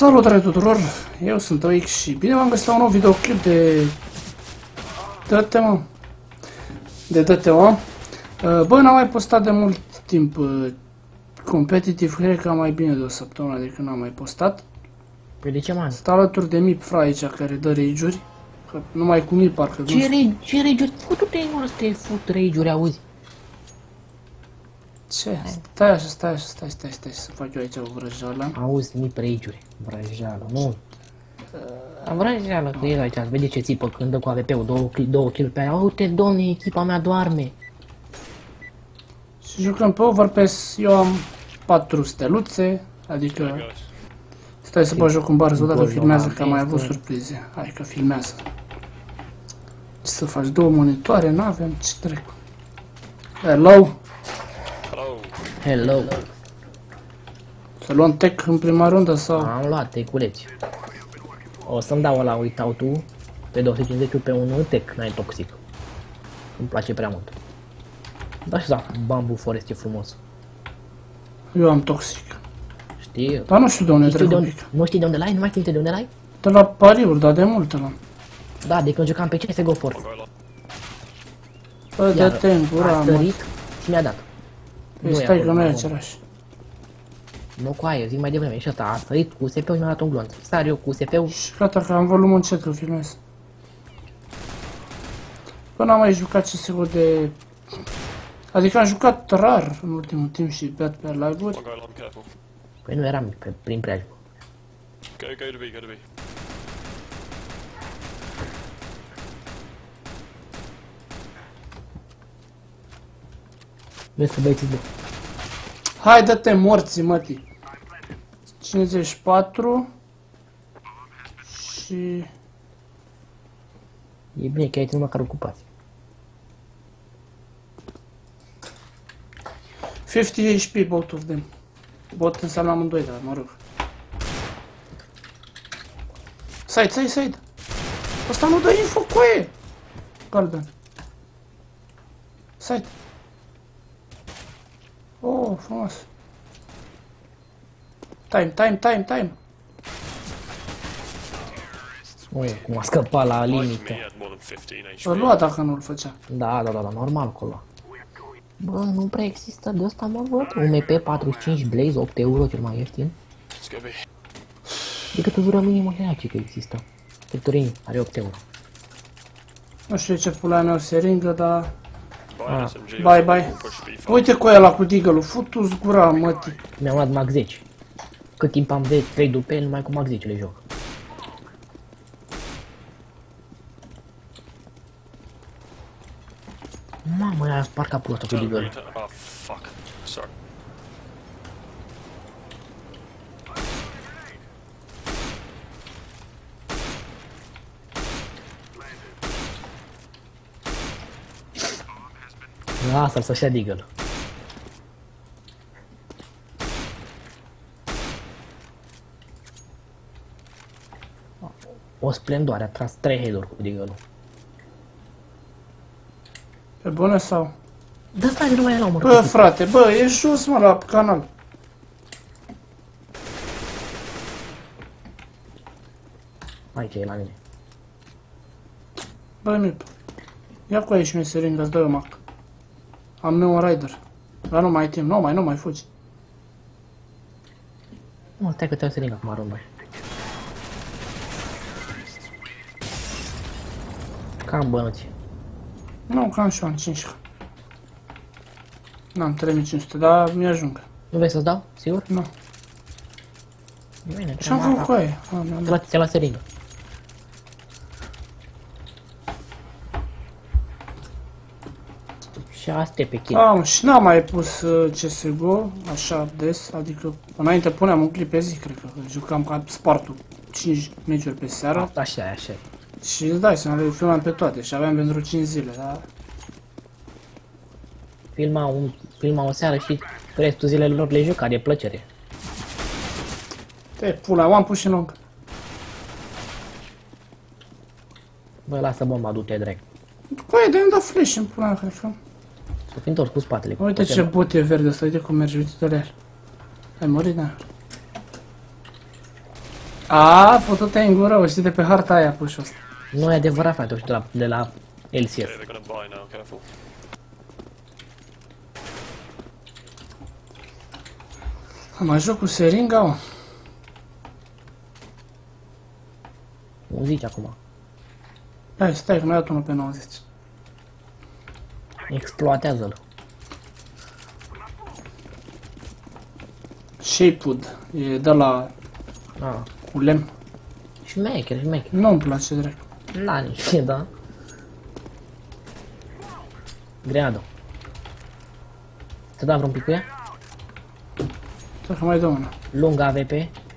Salutare tuturor, eu sunt Oix și bine v-am găsit la un nou videoclip de DTO. Bă, n-am mai postat de mult timp competitiv, cred că mai bine de o săptămână de când n-am mai postat. Păi de ce, man? Sunt alături de Mipfra aici care dă rage-uri, că numai cu Mip parcă. Ce rage-uri? Futu-te în oră să te fut rage-uri, auzi? Ce? Stai așa, stai să fac eu aici o vrăjeală. Auzi, Mip rage-uri. Vrăjeală, nu. Vrăjeală că el aici, vede ce țipă când dă cu AWP-ul, două kill pe aia. Uite, domne, echipa mea doarme. Și jucăm pe Overpass, eu am 4 steluțe, adică... Stai să bag joc în bară, odată filmează că am mai avut surprize. Hai că filmează. Ce să faci? Două monitoare? N-avem, ce trec. Hello? Hello. Să luăm tech în prima rundă sau? Am luat teculeți. O să-mi dau ăla uit-out-ul pe 250 pe 1 tech, n-ai toxic. Îmi place prea mult. Da și da, Bamboo Forest e frumos. Eu am toxic. Știu. Dar nu știu de unde trec un pic. Nu știi de unde l-ai? Nu mai știi de unde l-ai? De la pariuri, dar de mult l-am. Da, de când jucam pe CSGO Force. Bă, dă-te în gura, a mă. sărit și mi-a dat. Păi stai că nu e același. Nu cu aia, zic mai devreme. Și ăsta a sărit cu USP-ul și mi-a dat un glonț. Sar eu cu USP-ul. Și gata că am volumul încet că filmez. Bă, n-am mai jucat CSGO de... Adică am jucat rar în ultimul timp și beat pe live-uri. Păi nu eram prin preajmă. Go to B, go to B. Vezi să băieți bă. Hai, dă-te morții, mătii. 54 și... E bine că ai ținut măcar ocupați. 50 HP, both of them. Bot înseamnă amândoi, dar mă rog. Side. Ăsta nu dă info, coaie! Galben. Side. Oh, frumos. Time. Ui, cum a scăpat la limită. Îl lua dacă nu-l făcea. Da, normal acolo. Bă, nu prea există de ăsta, mă văd. UMP 45 Blaze, 8 euro, cel mai ieftin. Decât uzură minimă și aia ce că există. Victorini are 8 euro. Nu știu ce pula mea o seringă, dar... Bye. Uite cu ăla cu deagle-ul, futu-ți gura, mătii. Mi-am luat Mag 10. Cât timp am de 3 pe el, numai cu Mag 10 le joc. Mamă, i-a spart capul ăsta cu deagle. Oh, fuck. Sorry. Lasă-l să-și ia deagle. O splendoare, a tras 3 head-uri cu deagle-ul. Pe bune sau? Dă frate, nu mai e la omor. Bă, frate, bă, e jos, mă, la canal. Aici e la mine. Bă, Mip. Ia cu aici mie seringă, îți dă eu mac. Am meu un rider. Dar nu mai ai timp, nu mai fugi. Nu, stai că trebuie să ring acum arunc, băi. Cam bănuți. Nu, cam și eu am 5. N-am 3500, dar mi-ajung. Nu vrei să-ți dau? Sigur? Nu. Bine, Ce-am făcut cu aia? ți-a luat seringă. Și asta e pe kill. Am, și n-am mai pus CSGO așa des, adică înainte puneam un clip pe zi, cred că jucam ca spartul 5 meciuri pe seară. Așa e. Și îți dai seama, le filmam pe toate și aveam pentru 5 zile, dar... Filma o seară și restul zilelor le juca de plăcere. Te pula, am pus și long. Bă, lasă bomba, du-te drag. Băi, de-mi dă flash în pula, cred că. Să fi întors cu spatele. Uite ce bot e verde ăsta, uite cum merge, uite-te la el. Ai murit, da? A, făcut-te în gură, o știi de pe harta aia pușul ăsta. Nu e adevărat, frate, o știu de la LCS. Okay, they're gonna buy now, careful. Mai joc cu seringa, mă. Nu zici acum. Hai, stai că mi-a dat unul pe 90. Exploatează-l. Shapewood, e de la Ah. cu lemn. Șmecher. Nu-mi place direct. Da, nici mie, da. Grenadă. Să dau vreun pic cu ea? Stai că mai dă una. Lungă AVP.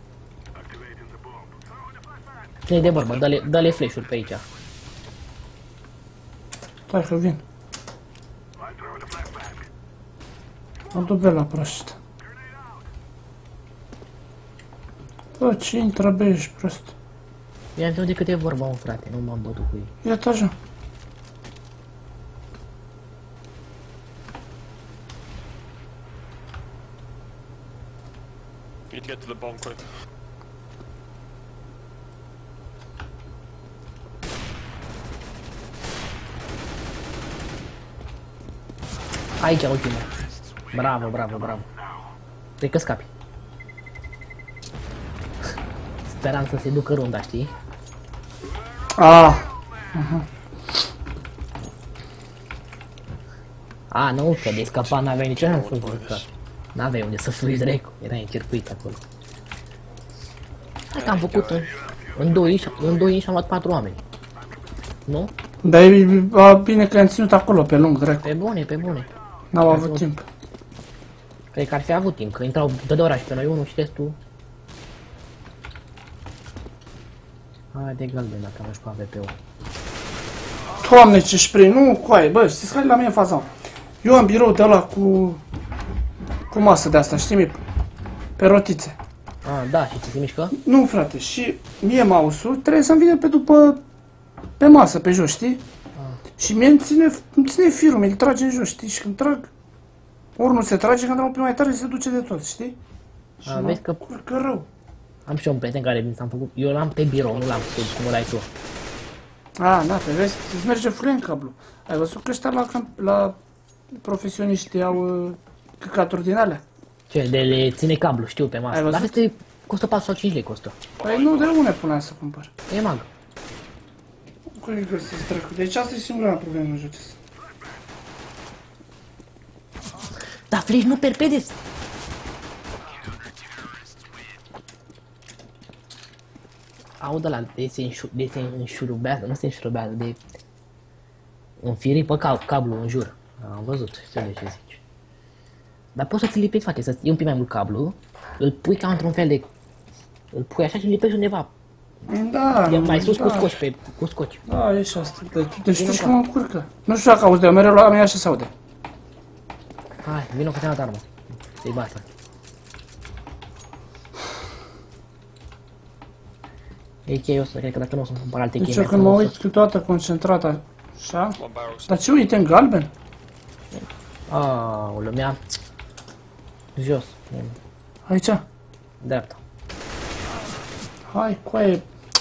Ține de bărbă, dă-le flash-uri pe aici. Stai că vin. Mă duc pe la prost. Bă, ce intră, bă, ești prost. Eu am de cât e vorba, mă, frate, nu m-am bătut cu ei. Iată așa. You need to get to the bomb quick. Aici, ultimul. Bravo. Cred că scapi. Speram să se ducă runda, știi? A, nu, că de scăpat n-aveai nicio șansă să fugi. N-aveai unde să fugi direct, erai în circuit acolo. Hai că am făcut în 2 și am luat 4 oameni. Nu? Dar e bine că am ținut acolo pe lung, direct. Pe bune. N-au avut timp. Cred că ar fi avut timp, că intrau de ora și pe noi unul și restul. Hai de galben dacă am cu AVP-ul. Doamne, ce spray, nu coaie, bă, știți care la mine în faza? Eu am birou de ăla cu masă de asta, știi, pe rotițe. Ah, da, și ți se mișcă? Nu, frate, și mie mouse-ul trebuie să-mi vină pe după, pe masă, pe jos, știi? Și mie îmi ține firul, mi-l trage în jos, știi? Și când trag, ori nu se trage, când am pe mai tare se duce de tot, știi? Și vezi că curcă rău. am și eu un prieten care mi s-am făcut, eu l-am pe birou, nu l-am sub, cum l-ai tu. Da, pe vezi, îți merge fluent cablu. Ai văzut că ăștia la profesioniști au căcaturi din alea? Ce, de le ține cablu, știu, pe masă. Dar vezi că costă 4 sau 5 lei costă. Păi nu, de unde puneam să cumpăr? E mag. Cum e găsesc dracu? Deci asta e singura problemă în jocul ăsta. Dar flash nu perpedes! Aud ăla de se înșurubează, nu se înșurubează, de înfiri pe cablu în jur. Am văzut, știu de ce zici. Dar poți să ți lipești, frate, să iei un pic mai mult cablu, îl pui ca într-un fel de... Îl pui așa și îl lipești undeva. Da, E mai sus cu scoci, cu scoci. Da, e și asta. Deci tu știi cum mă încurcă. Nu știu dacă auzi de mereu la mine așa se aude. Hai, vină cu cealaltă armă. Să-i bată. E cheios, cred că dacă nu o să-mi cumpăr alte chei. Deci eu când mă uit câteodată concentrat așa... Dar ce uite în galben? Aoleu, mi-a... Jos. Aici? Dreapta. Hai, coaie...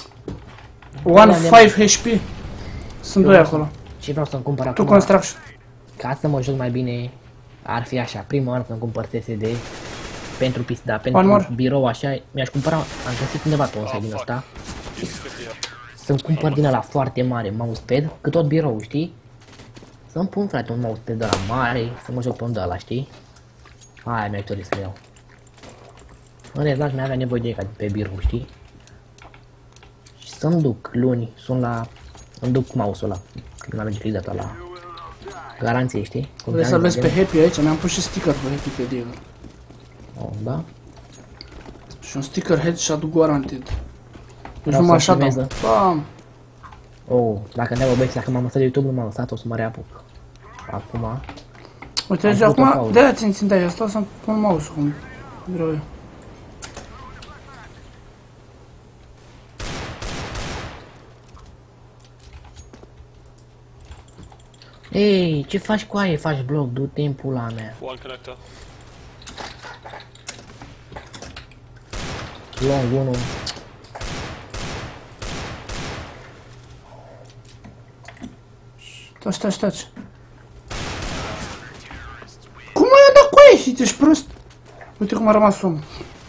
1-5 HP. Sunt doi acolo. Și vreau să-mi cumpăr Tu acum... construction. Ca să mă joc mai bine, ar fi așa. Prima oară să-mi cumpăr SSD pentru PC, dar pentru birou așa, mi-aș cumpăra, am găsit undeva pe un site din ăsta. Să-mi cumpăr din ăla foarte mare mousepad, că tot birou, știi? Să-mi pun, frate, un mousepad de ăla mare, să mă joc pe un de ăla, știi? Aia mi-aș dori să iau. În rest, n-aș mai avea nevoie de ea pe birou, știi? Și să-mi duc luni, îmi duc mouse-ul ăla, când am merge data la garanție, știi? Vrei să vezi pe Happy aici? Mi-am pus și sticker pe Happy pe Deagle. Oh, da? Și un sticker headshot guaranteed. Deci numai așa dau. Bam! Oh, dacă ne-au băieți, dacă m-am lăsat de YouTube, nu m-am lăsat, o să mă reapuc. Acum... Uite, deci acum, de-aia țin de aia, stau să-mi pun mouse-ul, cum vreau eu. Ei, ce faci cu aia? Faci bloc, du-te în pula mea. One connector. Long 1. Taci. Cum ai dat cu aia? Ești prost? Uite cum a rămas omul.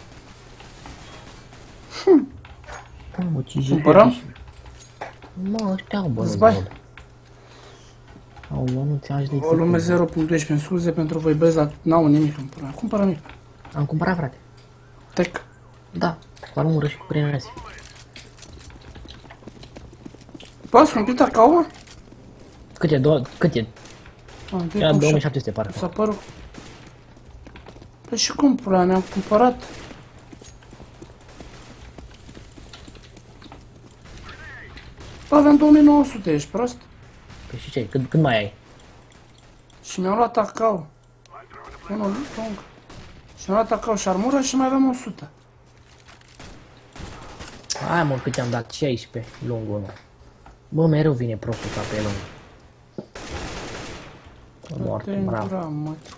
Mă, ce Cumpărăm? Mă, ăștia au bă. Zbai. Au, nu ți-am de Volume 0.12, scuze pentru voi băzi, dar n-au nimic cumpărat. Cumpără nimic. Am cumpărat, frate. Tec. Da, cu armură și cu prinesi. Poți cumplit acau? Cât e? Cât e? Era 2700, parcă. S-a părut. Păi și cum, pula, ne-am cumpărat? Bă, avem 2900, ești prost? Păi și ce? Cât mai ai? Și mi-am luat acau. Unul lung. Și mi-am luat acau și armură și mai aveam 100. Hai mă, cât i-am dat? 16 lungul ăla. Bă, mereu vine prostul ca pe lung. Moarte, bravo.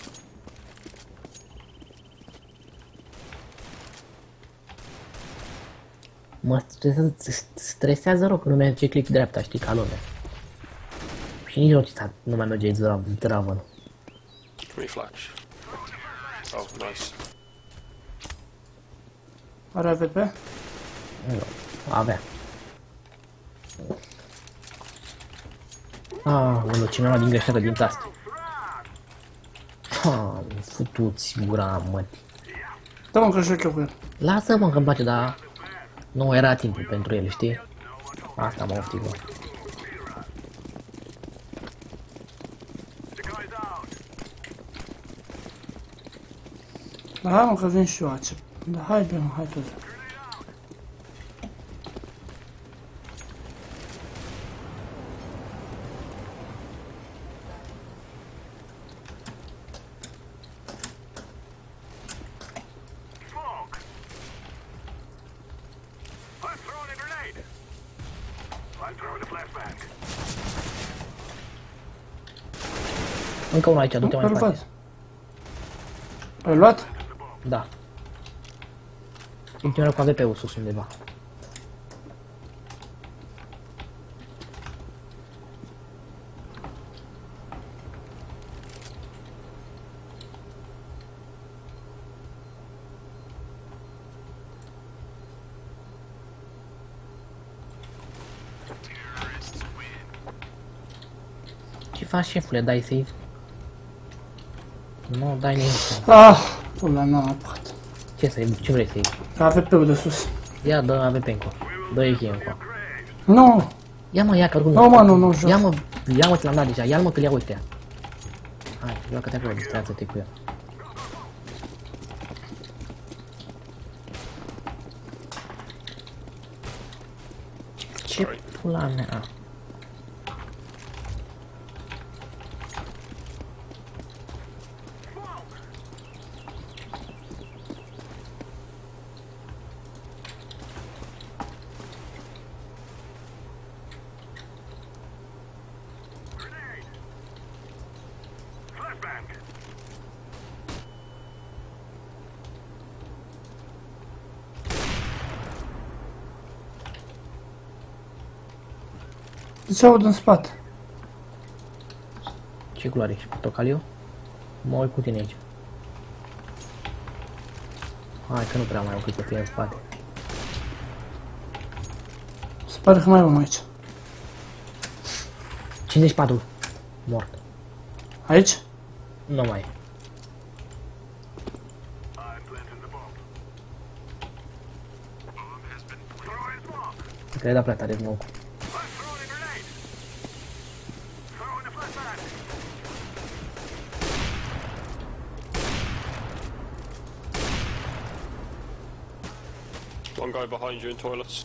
Mă stresează rău că nu merge click dreapta, știi, ca lumea. Și nici nu mai merge zdravă. Reflex. Oh, nice. Are AVP? Nu, avea. Unul ce mi-a luat din greșeală din taste. Futuți gura, mătii. Dă-mă că joc eu cu el. Lasă-mă că-mi place, dar nu era timpul pentru el, știi? Asta mă oftic, bă. Da, hai mă că vin și eu acep. Da, hai bine, hai tot. Încă unul aici, du-te mai în spate. Ai luat? Da. Continuă cu AVP-ul sus undeva. Ce faci, șefule? Dai save? Nu, dai nimic. Pula, n-am apucat. Ce să ce vrei să iei? AVP-ul de sus. Ia, dă AVP încă. Dă-i cheie încă. Nu! Ia mă, ia că oricum... Nu, mă, nu, joc. Ia mă, ți l-am dat deja. Ia-l mă că-l ia, uite. Hai, joacă-te acolo, distrează-te cu el. Ce pula mea? De ce aud în spate? Ce culoare ești? Portocaliu? Mă uit cu tine aici. Hai că nu prea mai au cât să fie în spate. Se pare că mai avem aici. 54. Mort. Aici? Nu mai e. Cred că prea tare smoke. One guy behind you in toilets.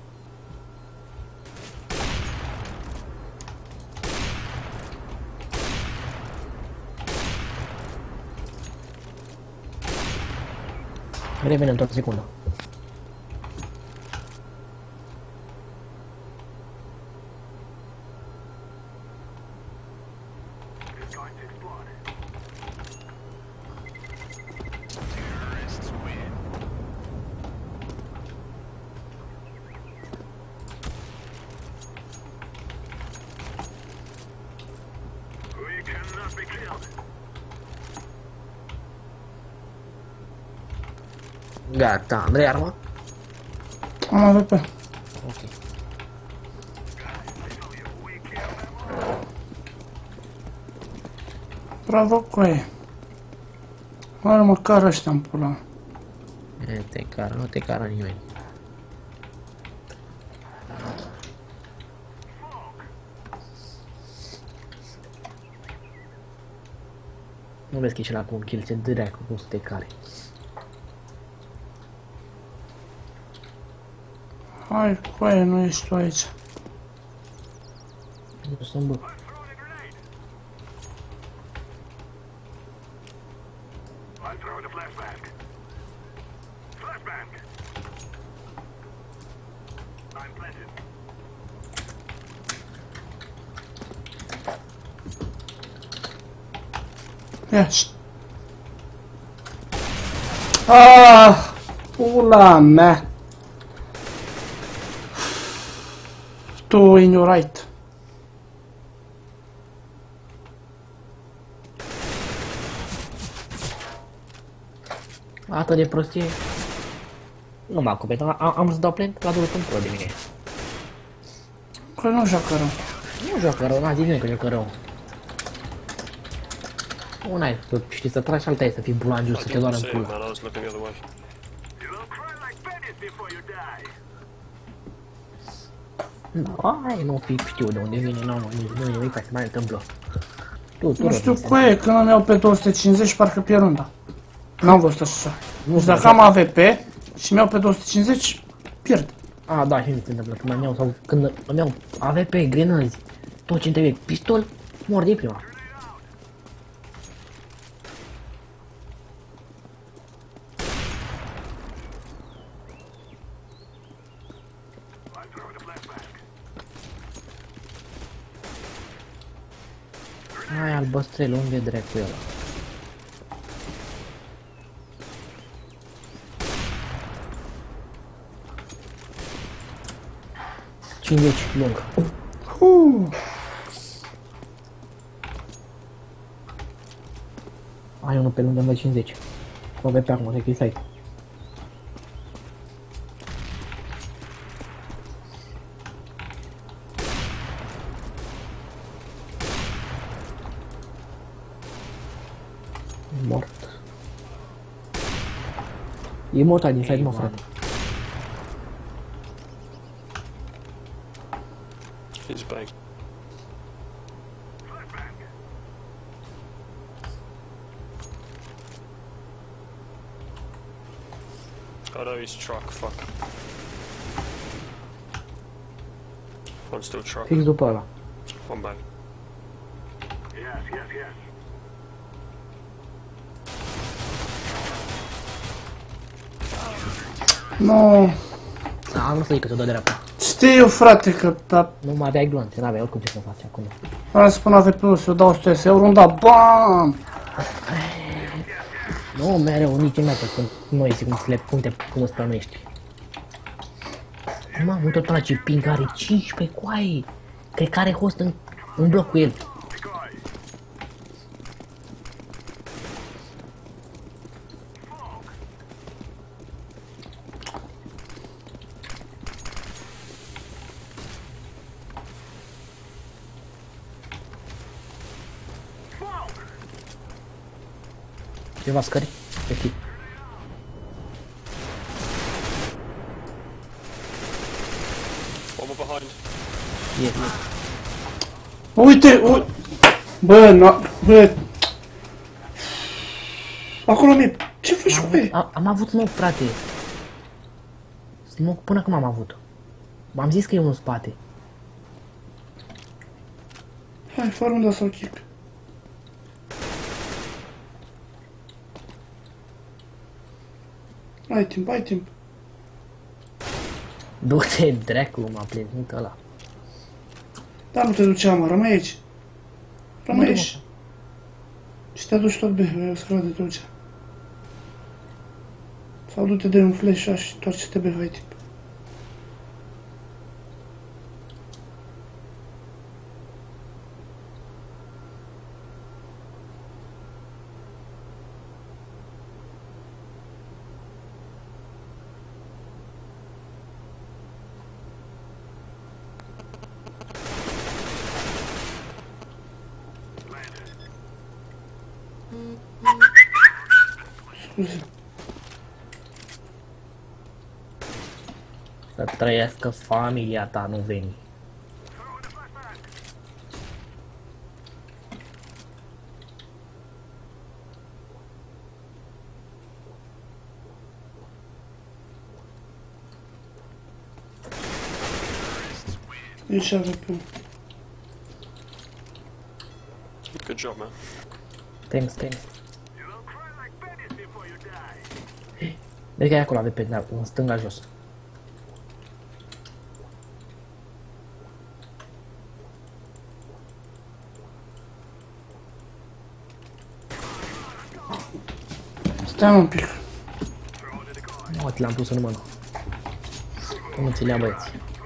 Revine într-o secundă. Gata, Andrei armă? Am AWP. Ok. Bravo, coaie. Oare măcar ăștia în pula. Nu te cară nimeni. Nu vezi că ești la cu un kill, ce dracu, cum să te care. Hai, coaie, nu ești tu aici. Nu sunt bă. Ia, ah, pula mea. Tu in your right. Atât de prostie. Nu m-a acoperit, am să dau plant, l-a durut încolo de mine. Că nu joacă rău. Nu joacă rău, n-a zis nimeni că joacă rău. Una e să știi să tragi, alta e să fii bulangiu, să te doară în pulă. Ai, nu fi, știu de unde vine, nu e nimic, se mai întâmplă. Nu știu cu e, când îmi iau pe 250 parcă pierd runda. N-am văzut așa. Deci dacă am AWP și mi-iau pe 250, pierd. A, da, și nu se întâmplă, când îmi iau, sau când îmi iau AWP, grenăzi, tot ce-mi trebuie, pistol, mor de prima. Hai, albăstrel, unde e dracu ăla? Lung. Ai unul pe lângă mă 50. Cu AWP acum, să site. Mort. E mort din side, mă, frate. He's back. Oh no, he's truck, fuck. One's still truck. Fix după ăla. One back. Nu. Am vrut să zic că te-o dă dreapta. Știu, frate, că da. Nu mai aveai glanțe, n-aveai oricum ce să faci acum. Vreau să spun AWP-ul, să-i dau 100 euro, da, BAM! Nu, mereu, nici în mea, când noi zic cum îți plănuiești. Mamă, tot ăla ce ping are 15 coaie. Cred că are host în bloc cu el. Ceva scări? Pe tip. One more behind. Yes. Uite, bă, bă. Acolo mi-e... Ce faci cu e? Am avut smoke, frate. Smoke până când am avut. M-am zis că e unul în spate. Hai, fără unda sau kick. Ai timp, ai timp. Du-te, dracu, m-a plinit ăla. Dar nu te ducea, mă, rămâi aici. Rămâi aici. Și te duci tot B, o să de te ducea. Sau du-te de un flash și întoarce-te B, ai timp. scuze. Să trăiască familia ta, nu veni. Ești AVP. Good job, man. Thanks. Vezi că e acolo AVP, da, în stânga jos. Stai un pic. Nu, ți l-am pus în mână. Cum ți le-a băieți?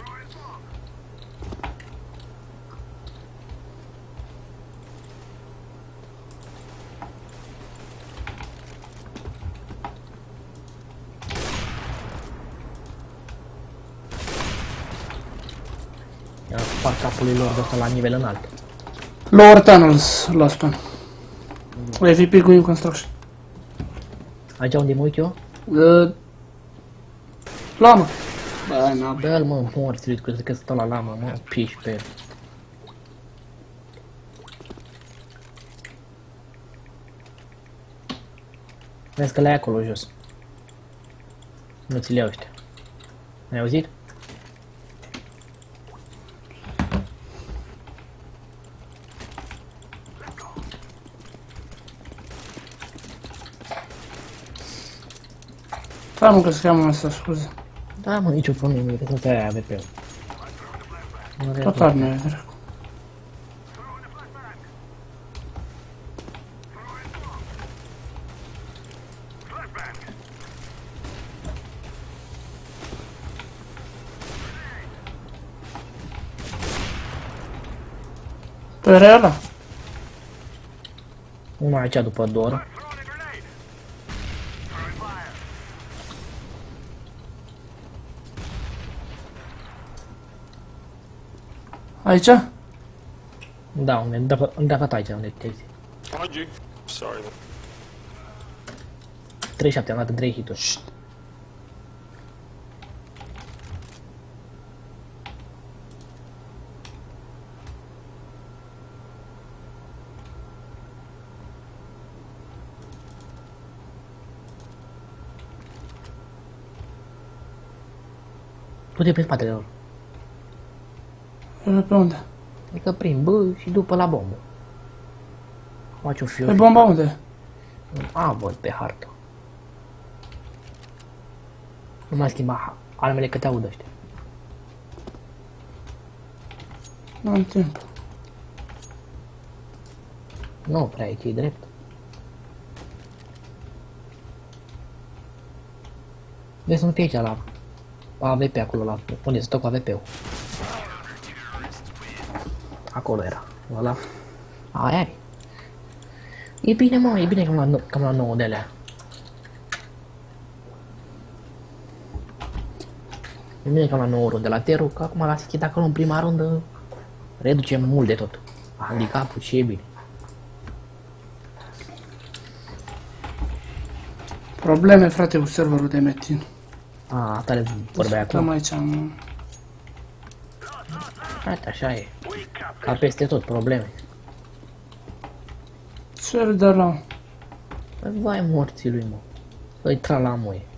Ia spart capului lor de ăsta la nivel înalt. Lower tunnels, last one. AVP going construction. Aici unde mă uit eu? Lamă. Bă, n-am. Dă-l mă, morți, cred că stau la lamă, mă, piși pe el. Vezi că le-ai acolo jos. Nu ți le iau ăștia. Ai auzit? Da, mă, că să cheamă asta, scuze. Da, mă, nicio problemă, că să-ți ai AVP-ul. Tot arme e, dracu. Tu erai ăla? Una aici după Dor. Aici? Da, unde a aici, unde te-ai zis. Behind you. Sorry, man. 37, am dat în 3 hituri. Du-te pe spatele lor. Pe unde? Adică prin B și după la bombă. Faci un fiu. Pe bomba unde? A, văd pe hartă. Nu mai schimba armele că te aud ăștia. Nu am timp. Nu prea e drept. Vezi să nu fie aici la AVP acolo, la unde stă cu AVP-ul. Acolo era, ăla. Aia e. E bine, mă, e bine cam la 9 de alea. E bine cam la 9 runde la Teru, că acum la City, dacă în prima rundă, reducem mult de tot. Handicapul și e bine. Probleme, frate, cu serverul de metin. A, tare vorbeai acum. Stăm aici, mă. Frate, așa e. Ca peste tot, probleme. Ce îl dă la... Vai morții lui, mă. Să-i tra la moie.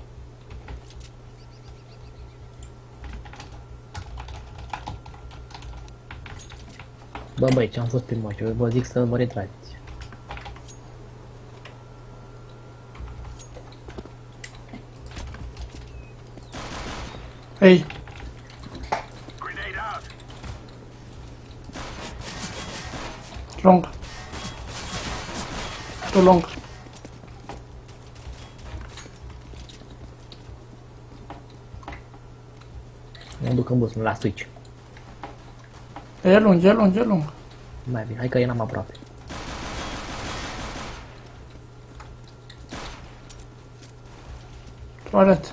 Bă, băi, ce-am fost prin măci, vă zic să vă retrageți. Ei! Long. Too long. Mă duc în bus, la switch. E lung, e lung, e lung. Mai bine, hai că eram aproape. Toalet.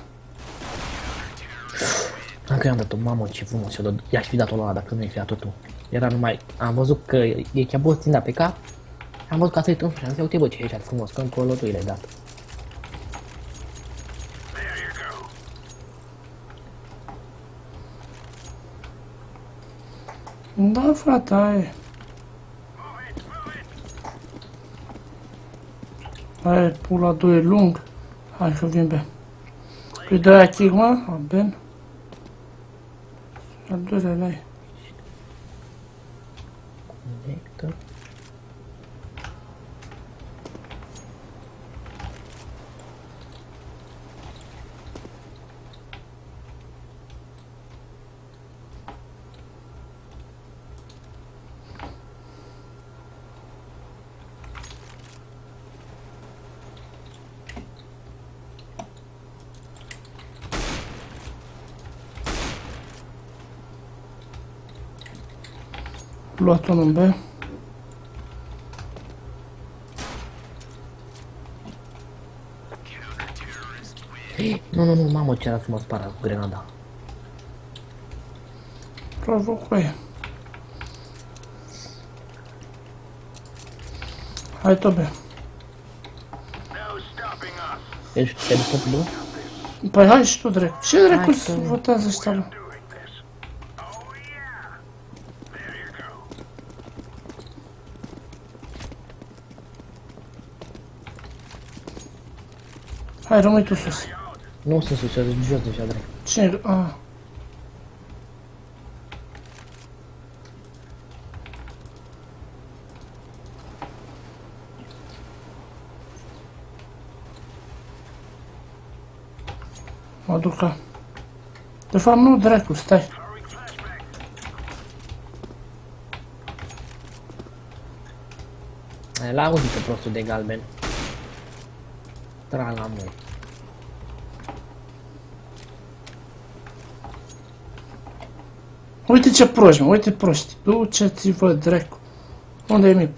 Încă i-am dat-o, mamă, ce frumos, i-aș fi dat-o la ăla dacă nu-i fi dat-o tu. Era numai, am văzut că e chiar fost ținda pe cap, am văzut că a sărit în și am zis, uite bă, ce e așa frumos, că încolo tu i l-ai dat. Da, frate, aia e pula 2 lung. Hai că vin pe. Îi dă aia kill, mă? Ben. Al doilea la ei. Conectă. Luat unul în B. Nu, mamă, ce era să mă spară cu grenada. Provoc cu aia. Hai, Tobe. Ești te duci pe bă? Păi hai și tu, dracu. Ce dracu Hai, să că- votează ăștia, bă? Hai, rămâi tu sus. Nu sunt sus, sunt jos deja, drept. Cine? Ah. Mă duc la... De fapt, nu, dracu, stai. L-a auzit pe prostul de galben. Tra la mult. Uite ce proști, mă, uite proști. Duceți-vă, dracu. Unde e MIP?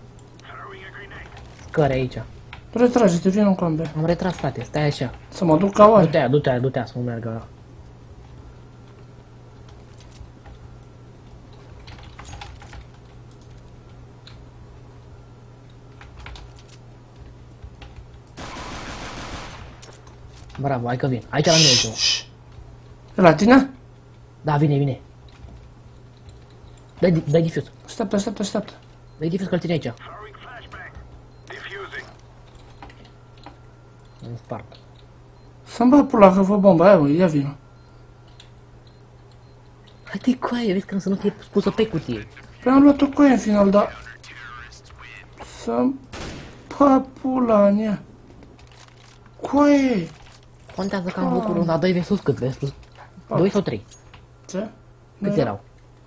Scări aici. Retrage-te, vin în cambe. Am retras, frate, stai așa. Să mă duc ca oare. Du-te, să nu meargă ăla. Bravo, hai că vin. Aici la mine ești. E la tine? Da, vine. Dai diffuz. Așteaptă. Dai diffuz că-l ține aici. Îmi sparg. Să-mi bag pula că vă bomba aia, bă, ia vină. Hai-te cu aia, vezi că să nu fie pusă pe cutie. Păi am luat-o cu aia în final, dar... Să-mi... Pa pula în ea. Cu aia. Contează că am bucurul la 2 versus cât? Versus 2 sau 3? Ce? Câți erau?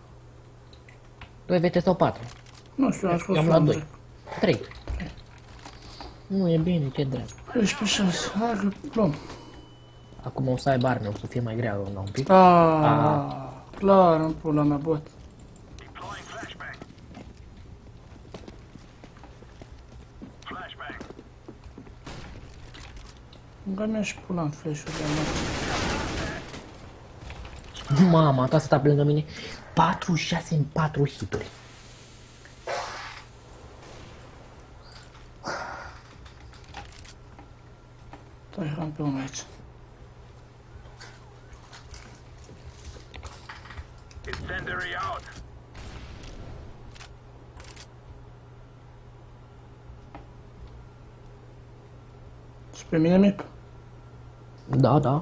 2 VT sau 4? Nu știu, am spus Eu am luat 2. 3. Nu e bine, ce drept. 13-6, hai că luăm. Acum o să aibă arme, o să fie mai grea runda un pic. Clar, în pula mea, bot. Încă mi-a și pula în flash-ul de mă. Mama, ta stat pe lângă mine. 46 în 4 hituri. Stai, am pe unul aici. Și pe mine mic. Da.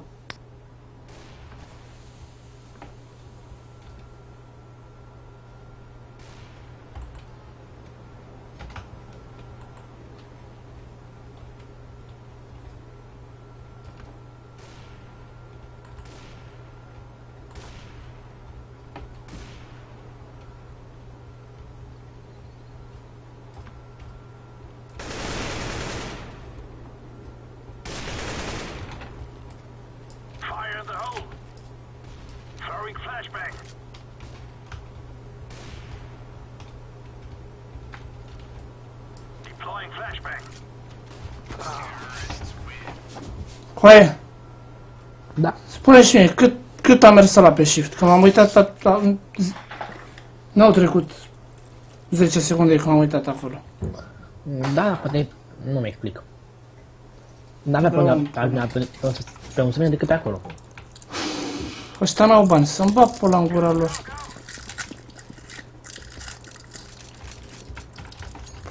Coaie, Da. spune și mie, cât am mers la pe shift? Că m-am uitat, n-au trecut 10 secunde când m-am uitat acolo. Da, poate nu mi explic. N-avea pe un semn decât pe acolo. Ăștia n-au bani, să-mi bag pula în gura lor.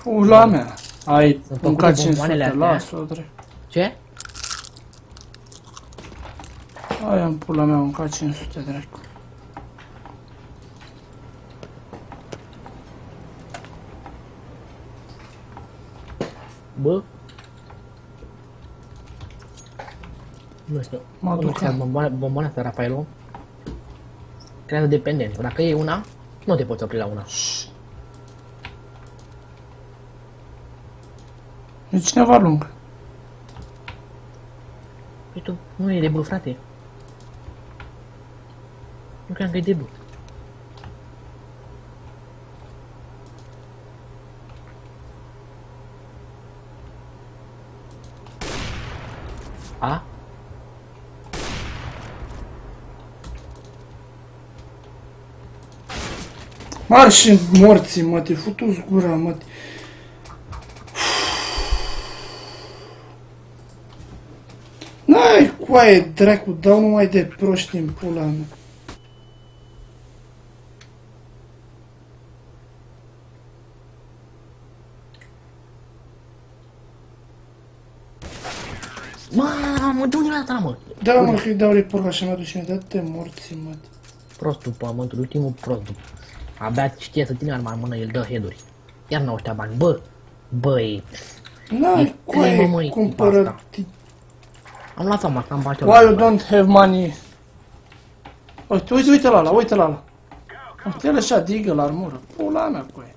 Pula mea. Ai Sunt mâncat făcute bomboanele 500, astea. las-o, drept. Ce? Aia în pula mea, am mâncat 500, dracu. Bă? Nu știu. Mă duc. Bomboana asta, Rafaelo, creează dependență. Dacă iei una, nu te poți opri la una. E cineva lung. Păi tu, nu e debut, frate. Nu cream că e debut. A? Marși morții, mă, te futu-ți gura, mă. N-ai coaie, dracu, dau numai de proști în pula mea. Mamă, de unde l-a mă? Da, mă, că-i dau report așa mi-a dus și mi-a dat-te morții, mă. Prostul pământului, ultimul prost. Abia știe să ține arma în mână, el dă head-uri. Iar n-au ăștia bani, bă! Băi! N-ai coaie, cumpără... Am luat-o, mă, am bani. Why you don't have money? Uite, uite, uite la ala, uite la ala. Uite, el așa digă la armură. Pula mea, coaie.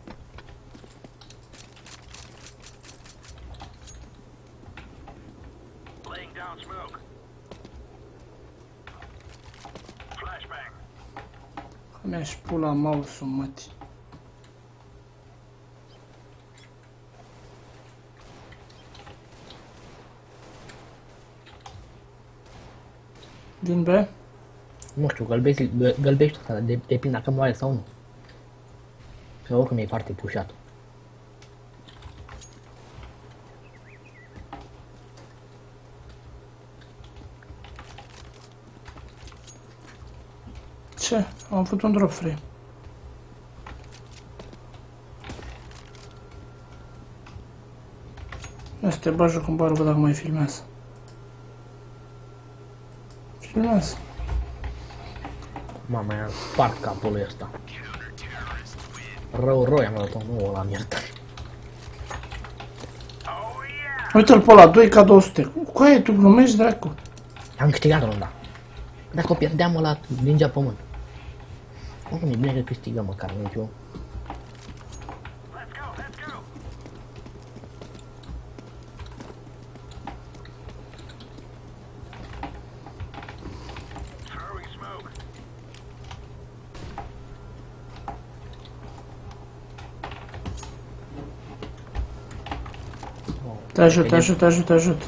Mi-aș pula mouse-ul, măti. Din B? Nu știu, gălbești ăsta, depinde dacă moare sau nu. Că oricum e foarte pușat. Ce? Am făcut un drop free. Nu să te bagi cu barul, văd dacă mai filmează. Filmează. Mama, i-am spart capul lui ăsta. Rău, i-am luat-o, nu ăla mierda. Uite-l pe ăla, 2 ca 200. Coaie, tu glumești, dracu? Am câștigat runda. Dacă o pierdeam ăla, lingea pământ. Oricum e bine că câștigăm măcar, nu știu. Te ajut, te ajut, te ajut, te ajut.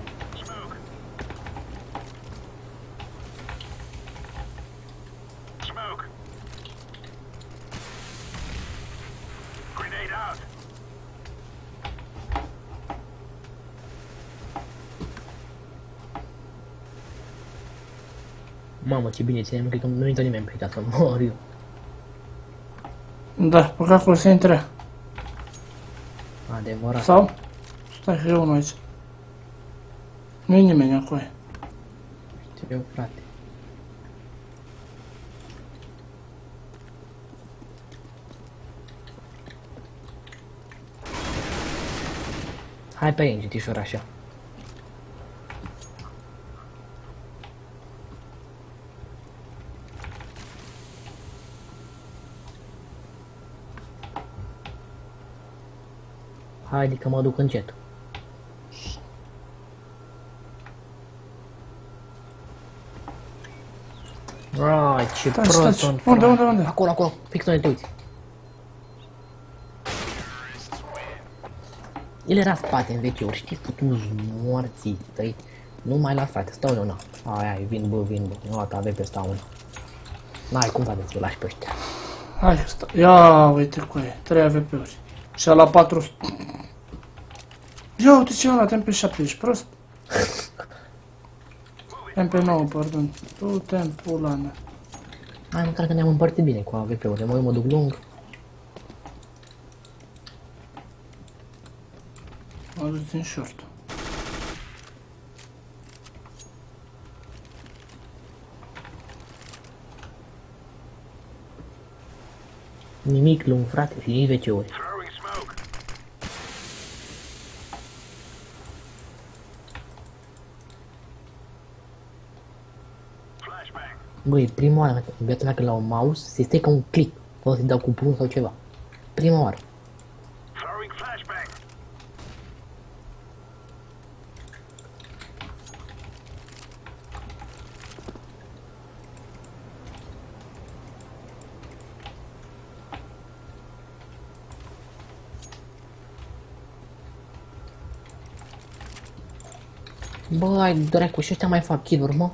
Mamă, ce bine ținem, cred că nu intră nimeni pe aici, să mor eu. Da, păcat că o să intre. Adevărat. Sau? Stai că e unul aici. Nu-i nimeni acolo. Eu, frate. Hai pe aici, citișor, așa. Haide că mă duc încet. Ai, ce prost. Unde? Acolo, fix unde te uiți. El era spate în vechiuri, știi, futu-ți morții tăi. Nu mai la frate, stau eu, na. Ai, vin bă. Nu ata avei peste una. N-ai cum să să lași pe ăștia. Hai, stai. Ia, uite cu ei, 3 AVP-uri. Și la 400. Ia, uite ce la MP7, ești prost? MP9, pardon. Du-te în pula mea. Hai, măcar că ne-am împărțit bine cu AVP-uri. Mă duc lung. Mă duc în short. Nimic lung, frate, și nici WC-uri. Băi, prima oară în viața mea când la un mouse se stai ca un click, când să-i dau cu pumnul sau ceva. Prima oară. Bă, ai dracu, și ăștia mai fac kill-uri, mă?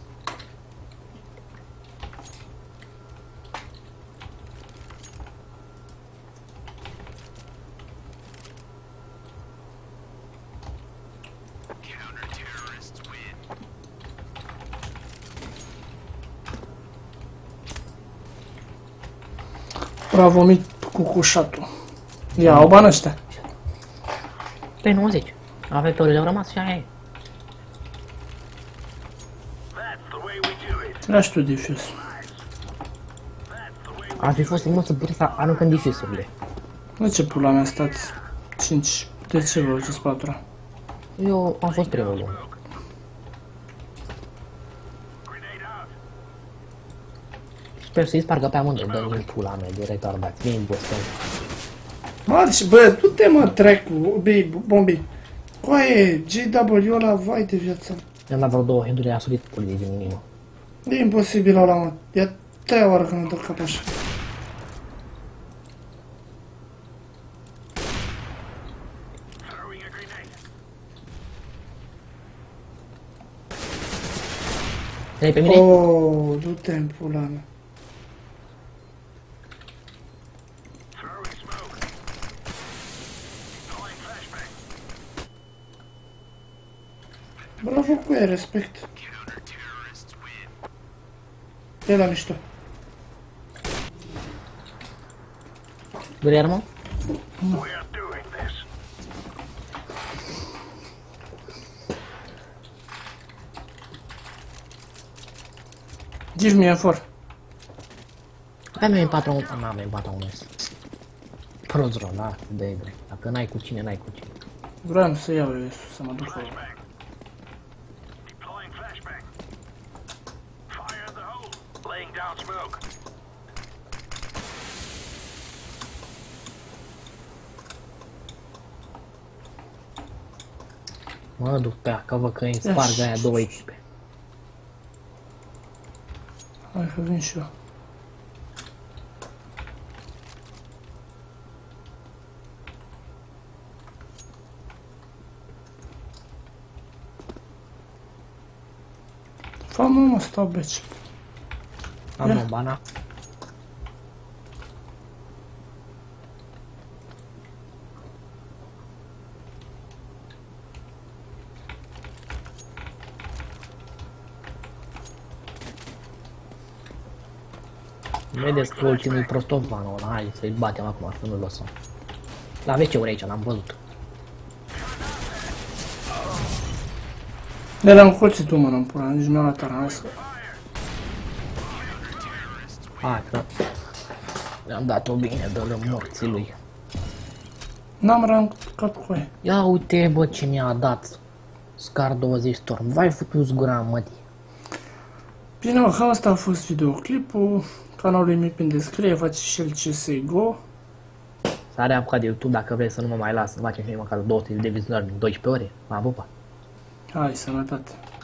Bravo, mic cu cușatul. Ia, au bani ăștia. Pe 90. Avetorile au rămas și aia e. Ia și tu defuz. Ar fi fost frumos să puteți să aruncăm difusurile. De ce pula mea stați 5? De ce vă duceți 4? Eu am fost primul lung. Sper să-i spargă pe amândoi, dă-mi în pula mea de retardați. Vine Boston. Marci, bă, du-te mă, trecu, bombi. Coaie, GW ăla, vai de viața. I-am dat vreo 2 head-uri, a surit pulii din inimă. E imposibil ăla, mă. E a 3-a oară când îmi dă cap așa. Dai pe mine? Oh, du-te în pula mea. Bravo cu ei, respect. E la mișto. Dă-i armă? Give me M4. Aveam M4, n-am M4 prost rolat, de drept. Dacă n-ai cu cine, n-ai cu cine. Vreau să iau eu să mă duc acolo. Mă duc pe acá, văd că îmi sparg aia 2 echipe. Hai că vin și eu. Fă-mă, mă, stau beci. Am un bana. Vedeți că ultimul prostovanul ăla, hai să-i batem acum, să nu-l lăsăm. La WC-uri aici, l-am văzut. De l-am colțit tu, mă, n-am pula, nici mi-au luat arma, hai. Hai că le-am dat-o bine, dă-l morții lui. N-am rancat cu ei. Ia uite, bă, ce mi-a dat Scar 20 Storm, vai făcut gura, mătii. Bine, mă, cam asta a fost videoclipul. Canalul mic în descriere, faceți și el CSGO. S-a reapucat de YouTube, dacă vreți să nu mă mai las, să facem și măcar 200 de vizionări în 12 ore. M-am pupat. Hai, sănătate.